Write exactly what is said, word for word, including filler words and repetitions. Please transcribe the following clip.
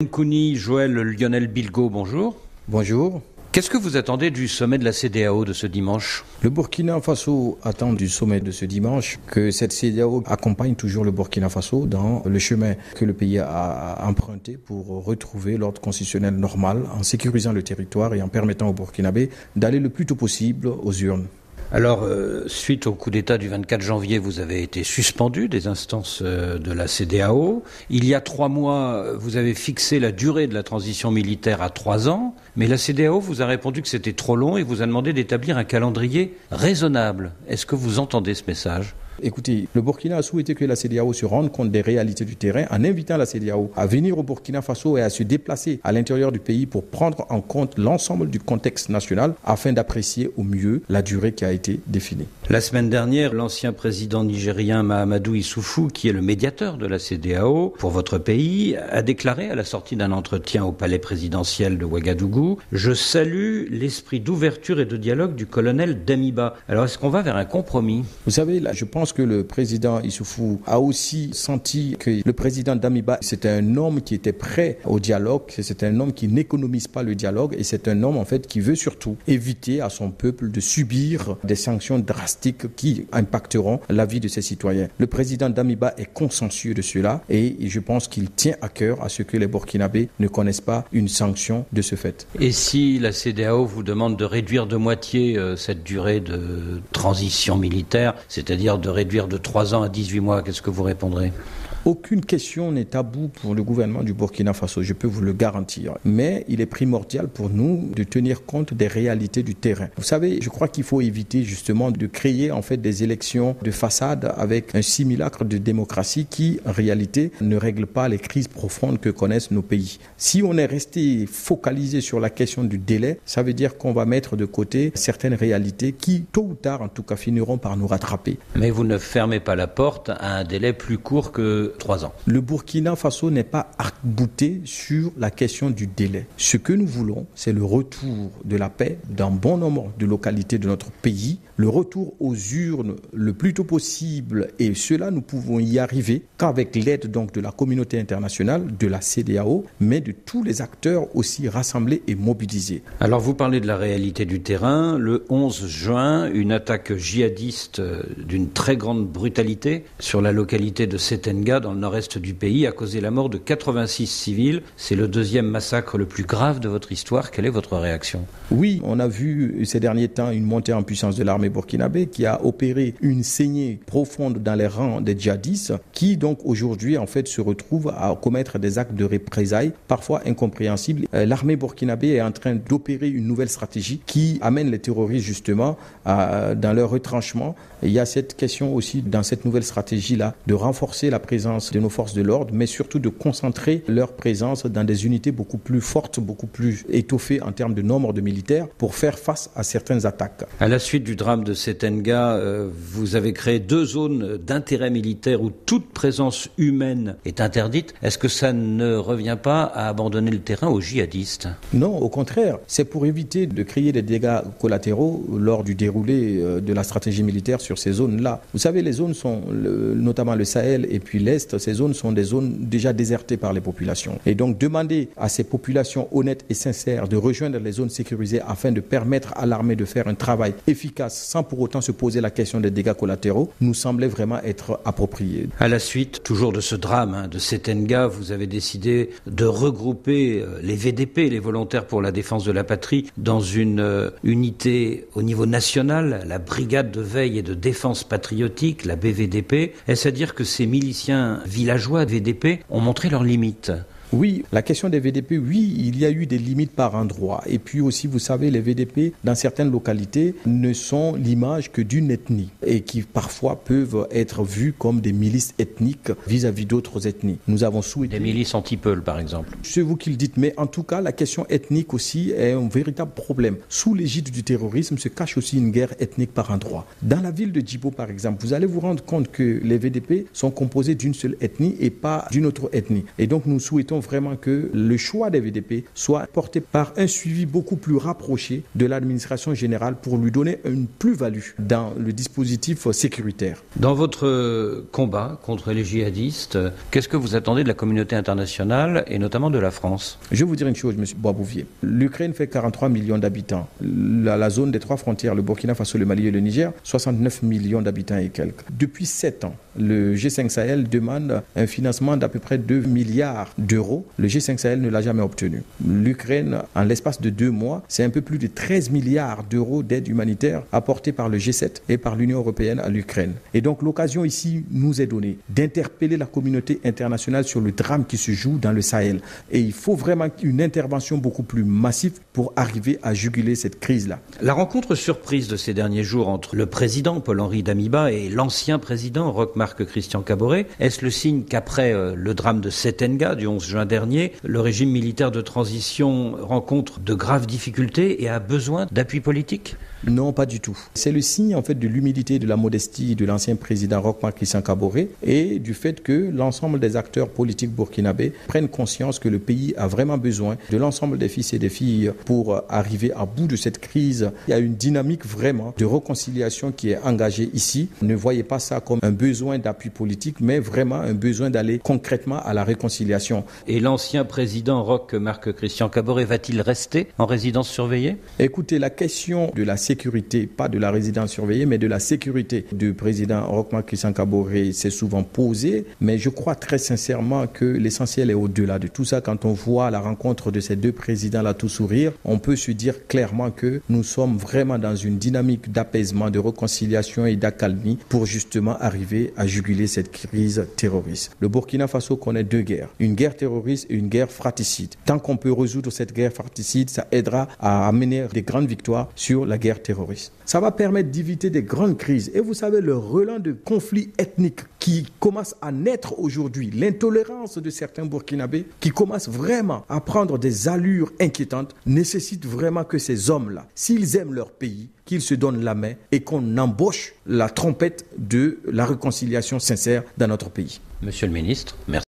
Kouni, Joël Lionel Bilgo, bonjour. Bonjour. Qu'est-ce que vous attendez du sommet de la C E D E A O de ce dimanche? Le Burkina Faso attend du sommet de ce dimanche que cette C E D E A O accompagne toujours le Burkina Faso dans le chemin que le pays a emprunté pour retrouver l'ordre constitutionnel normal en sécurisant le territoire et en permettant aux Burkinabés d'aller le plus tôt possible aux urnes. Alors, euh, suite au coup d'État du vingt-quatre janvier, vous avez été suspendu des instances euh, de la C E D E A O. Il y a trois mois, vous avez fixé la durée de la transition militaire à trois ans, mais la C E D E A O vous a répondu que c'était trop long et vous a demandé d'établir un calendrier raisonnable. Est-ce que vous entendez ce message ? Écoutez, le Burkina a souhaité que la C E D E A O se rende compte des réalités du terrain en invitant la C E D E A O à venir au Burkina Faso et à se déplacer à l'intérieur du pays pour prendre en compte l'ensemble du contexte national afin d'apprécier au mieux la durée qui a été définie. La semaine dernière, l'ancien président nigérien Mahamadou Issoufou, qui est le médiateur de la C E D E A O pour votre pays, a déclaré à la sortie d'un entretien au palais présidentiel de Ouagadougou « Je salue l'esprit d'ouverture et de dialogue du colonel Damiba ». Alors est-ce qu'on va vers un compromis ? Vous savez, là, je pense que le président Issoufou a aussi senti que le président Damiba, c'était un homme qui était prêt au dialogue, c'est un homme qui n'économise pas le dialogue et c'est un homme en fait qui veut surtout éviter à son peuple de subir des sanctions drastiques qui impacteront la vie de ses citoyens. Le président Damiba est consciencieux de cela et je pense qu'il tient à cœur à ce que les Burkinabés ne connaissent pas une sanction de ce fait. Et si la C E D E A O vous demande de réduire de moitié euh, cette durée de transition militaire, c'est-à-dire de réduire de trois ans à dix-huit mois, qu'est-ce que vous répondrez ? Aucune question n'est taboue pour le gouvernement du Burkina Faso, je peux vous le garantir. Mais il est primordial pour nous de tenir compte des réalités du terrain. Vous savez, je crois qu'il faut éviter justement de créer en fait des élections de façade avec un simulacre de démocratie qui, en réalité, ne règle pas les crises profondes que connaissent nos pays. Si on est resté focalisé sur la question du délai, ça veut dire qu'on va mettre de côté certaines réalités qui, tôt ou tard, en tout cas, finiront par nous rattraper. Mais vous ne fermez pas la porte à un délai plus court que trois ans. Le Burkina Faso n'est pas arc-bouté sur la question du délai. Ce que nous voulons, c'est le retour de la paix dans bon nombre de localités de notre pays, le retour aux urnes le plus tôt possible et cela nous pouvons y arriver qu'avec l'aide donc de la communauté internationale, de la C E D E A O, mais de tous les acteurs aussi rassemblés et mobilisés. Alors vous parlez de la réalité du terrain. Le onze juin, une attaque djihadiste d'une très grande brutalité sur la localité de Setenga dans le nord-est du pays a causé la mort de quatre-vingt-six civils. C'est le deuxième massacre le plus grave de votre histoire. Quelle est votre réaction ? Oui, on a vu ces derniers temps une montée en puissance de l'armée burkinabé qui a opéré une saignée profonde dans les rangs des djihadistes qui donc aujourd'hui en fait se retrouvent à commettre des actes de représailles parfois incompréhensibles. Euh, l'armée burkinabé est en train d'opérer une nouvelle stratégie qui amène les terroristes justement à, dans leur retranchement. Et il y a cette question aussi dans cette nouvelle stratégie-là de renforcer la présence de nos forces de l'ordre mais surtout de concentrer leur présence dans des unités beaucoup plus fortes, beaucoup plus étoffées en termes de nombre de militaires pour faire face à certaines attaques. À la suite du drame de Setenga, euh, vous avez créé deux zones d'intérêt militaire où toute présence humaine est interdite. Est-ce que ça ne revient pas à abandonner le terrain aux djihadistes ? Non, au contraire. C'est pour éviter de créer des dégâts collatéraux lors du déroulé euh, de la stratégie militaire sur ces zones-là. Vous savez, les zones sont, le, notamment le Sahel et puis l'Est, ces zones sont des zones déjà désertées par les populations. Et donc demander à ces populations honnêtes et sincères de rejoindre les zones sécurisées afin de permettre à l'armée de faire un travail efficace sans pour autant se poser la question des dégâts collatéraux nous semblait vraiment être approprié. À la suite, toujours de ce drame hein, de Setenga, vous avez décidé de regrouper euh, les V D P, les volontaires pour la défense de la patrie, dans une euh, unité au niveau national, la brigade de veille et de défense patriotique, la B V D P. Est-ce à dire que ces miliciens villageois de V D P ont montré leurs limites ? Oui, la question des V D P, oui, il y a eu des limites par endroit. Et puis aussi, vous savez, les V D P, dans certaines localités, ne sont l'image que d'une ethnie et qui parfois peuvent être vus comme des milices ethniques vis-à-vis d'autres ethnies. Nous avons souhaité... Des milices anti-Peul, par exemple. C'est vous qui le dites, mais en tout cas, la question ethnique aussi est un véritable problème. Sous l'égide du terrorisme se cache aussi une guerre ethnique par endroit. Dans la ville de Djibo, par exemple, vous allez vous rendre compte que les V D P sont composés d'une seule ethnie et pas d'une autre ethnie. Et donc, nous souhaitons vraiment que le choix des V D P soit porté par un suivi beaucoup plus rapproché de l'administration générale pour lui donner une plus-value dans le dispositif sécuritaire. Dans votre combat contre les djihadistes, qu'est-ce que vous attendez de la communauté internationale et notamment de la France? Je vais vous dire une chose, M. Boisbouvier. L'Ukraine fait quarante-trois millions d'habitants. La, la zone des trois frontières, le Burkina Faso, le Mali et le Niger, soixante-neuf millions d'habitants et quelques. Depuis sept ans, le G cinq Sahel demande un financement d'à peu près deux milliards d'euros. Le G cinq Sahel ne l'a jamais obtenu. L'Ukraine, en l'espace de deux mois, c'est un peu plus de treize milliards d'euros d'aide humanitaire apportée par le G sept et par l'Union européenne à l'Ukraine. Et donc l'occasion ici nous est donnée d'interpeller la communauté internationale sur le drame qui se joue dans le Sahel. Et il faut vraiment une intervention beaucoup plus massive pour arriver à juguler cette crise-là. La rencontre surprise de ces derniers jours entre le président Paul-Henri Damiba et l'ancien président Roch-Marc Christian Kaboré, est-ce le signe qu'après euh, le drame de Setenga du onze juin dernier, le régime militaire de transition rencontre de graves difficultés et a besoin d'appui politique ? Non, pas du tout. C'est le signe en fait de l'humilité et de la modestie de l'ancien président Roch-Marc Christian Kaboré et du fait que l'ensemble des acteurs politiques burkinabés prennent conscience que le pays a vraiment besoin de l'ensemble des fils et des filles pour arriver à bout de cette crise. Il y a une dynamique vraiment de réconciliation qui est engagée ici. Ne voyez pas ça comme un besoin d'appui politique, mais vraiment un besoin d'aller concrètement à la réconciliation. Et l'ancien président Roch-Marc Christian Kaboré va-t-il rester en résidence surveillée ? Écoutez, la question de la sécurité, pas de la résidence surveillée, mais de la sécurité du président Roch-Marc Christian Kaboré s'est souvent posée. Mais je crois très sincèrement que l'essentiel est au-delà de tout ça. Quand on voit la rencontre de ces deux présidents-là tout sourire, on peut se dire clairement que nous sommes vraiment dans une dynamique d'apaisement, de réconciliation et d'accalmie pour justement arriver à juguler cette crise terroriste. Le Burkina Faso connaît deux guerres, une guerre terroriste et une guerre fratricide. Tant qu'on peut résoudre cette guerre fratricide, ça aidera à amener des grandes victoires sur la guerre terroriste. Ça va permettre d'éviter des grandes crises. Et vous savez, le relent de conflits ethniques qui commence à naître aujourd'hui, l'intolérance de certains Burkinabés qui commencent vraiment à prendre des allures inquiétantes, nécessite vraiment que ces hommes-là, s'ils aiment leur pays, qu'ils se donnent la main et qu'on embauche la trompette de la réconciliation sincère dans notre pays. Monsieur le ministre, merci.